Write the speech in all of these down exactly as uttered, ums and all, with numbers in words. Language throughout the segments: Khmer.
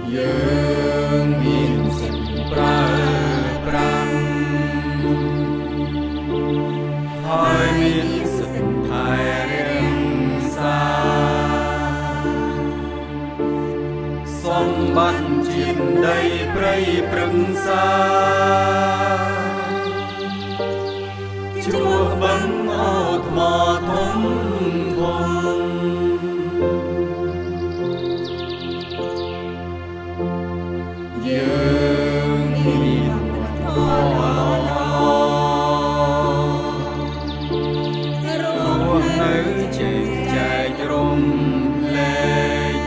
យើងមានសិទ្ធិប្រើប្រាំហើយមានសិទ្ធិថែរក្សាសម្បត្តិជាតិដីព្រៃព្រឹក្សាជួបបឹងអូថ្មធំធំយើងមានវប្បធម៌រស់នៅជែកចែករំលែក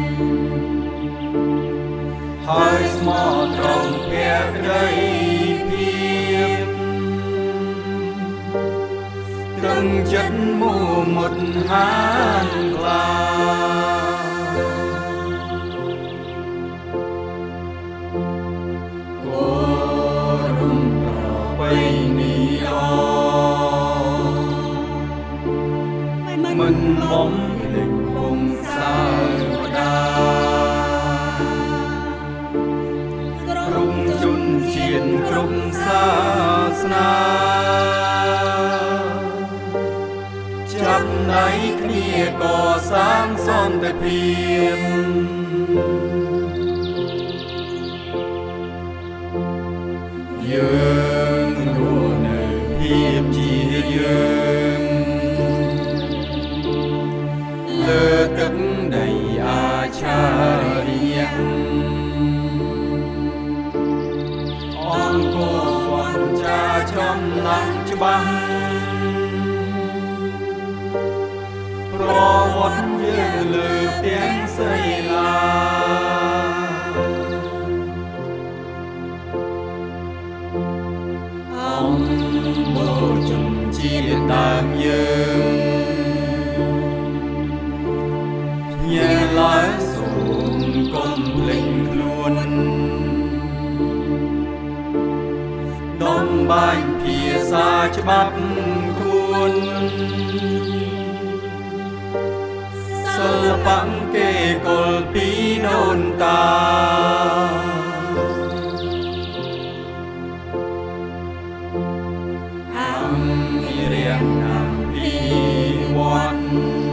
ហើយស្មោះត្រង់ភក្តីភាពដឹងចិត្តមោមុតហានខ្លាមិនបំភ្លេចពងសាវតាក្រុមជនជាតិគ្រប់សាសនាចាប់ដៃគ្នាកសាងសន្តិភាពយើងរស់នៅភាពជាយើងលើទឹកដីអាចារ្យអង្គវត្តចាចំណាំច្បាស់ប្រវត្តិយើងលើផ្ទាំងសីឡាអង្គបូជនជាតិដើមយើងញ៉ែឡើយសូមកុំភ្លេចខ្លួនដំបាញ់ភាសាច្បាប់ខ្លួនសិល្បៈគេគល់ពីដូនតាអង្គរាជអភិវឌ្ឍ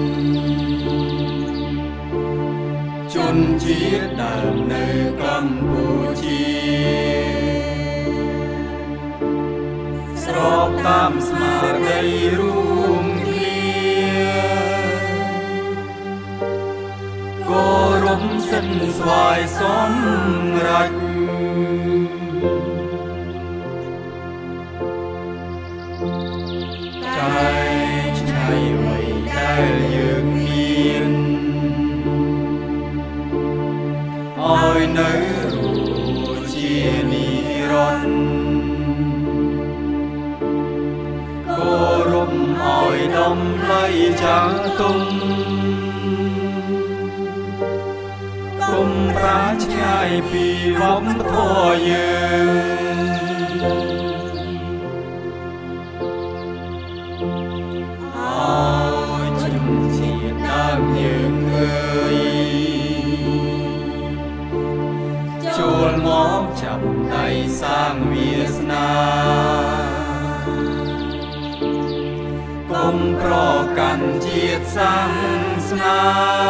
ជនជាតិដើមនៅកម្ពុជាស្របតាមស្មារតីរួមគ្នាគោរពសិទ្ធិស្វ័យសម្រេចតែឆ្នៃអ្វីដែលយើងមានឲ្យនៅរស់ជានិរន្តរ៍គោរពឲ្យតម្លៃចាស់ទុំកុំប្រាឆ្ងាយពីវប្បធម៌យើងឲ្យជំនឿជាតិដើមយើងអើយចូលមកចាប់ដៃសាងវាសនាកុំប្រកាន់ជាតិសាសនា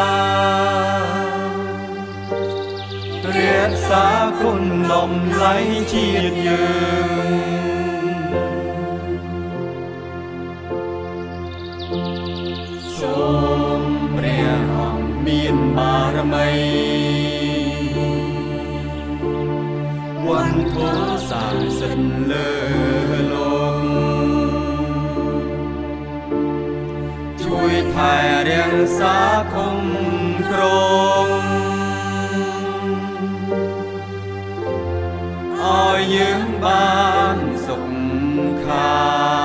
រក្សាគុណតម្លៃជាតិយើងសូមព្រះអង្គមានបារមីវណ្ណធសា សិនលើលោកជួយថែរក្សាគុំក្រងឲ្យយើងបានសុខខា